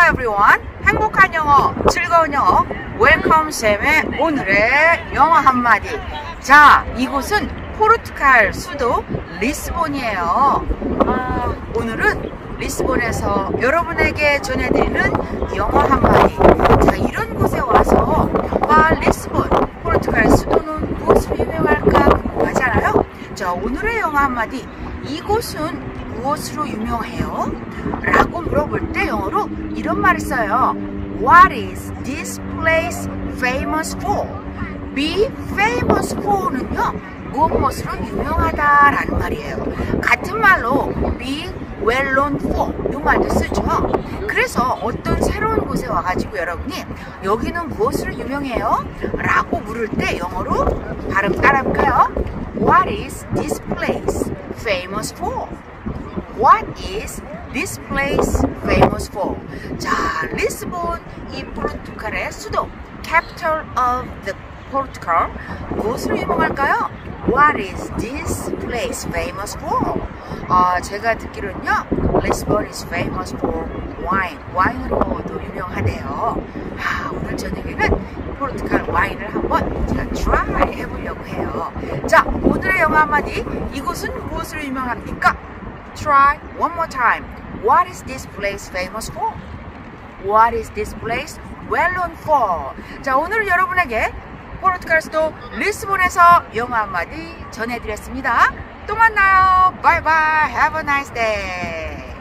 everyone. 행복한 영어, 즐거운 영어, 웰컴 쌤의 오늘의 영어 한마디. 자, 이곳은 포르투갈 수도 리스본이에요. 오늘은 리스본에서 여러분에게 전해드리는 영어 한마디. 자, 이런 곳에 와서 리스본, 포르투갈 수도는 무엇으로 유명할까 궁금하잖아요. 자, 오늘의 영어 한마디. 이곳은 무엇으로 유명해요? 라고 물어볼 때 영어로 이런 말을 써요. What is this place famous for? Be famous for는요, 무엇으로 유명하다 라는 말이에요. 같은 말로 be well known for 이 말도 쓰죠. 그래서 어떤 새로운 곳에 와가지고 여러분이 여기는 무엇으로 유명해요? 라고 물을 때 영어로 발음 따라볼까요? What is this place famous for? What is this place famous for? 자, 리스본, 이 포르투갈의 수도, capital of the Portugal, 무엇으로 유명할까요? What is this place famous for? 제가 듣기로는요, 리스본 is famous for wine, 와인으로도 유명하대요. 오늘 저녁에는 포르투갈 와인을 한번 제가 try 해보려고 해요. 자, 오늘의 영어 한마디. 이곳은 무엇으로 유명합니까? Try one more time. What is this place famous for? What is this place well known for? 자, 오늘 여러분에게 포르투갈 수도 리스본에서 영어 한마디 전해드렸습니다. 또 만나요. Bye bye. Have a nice day.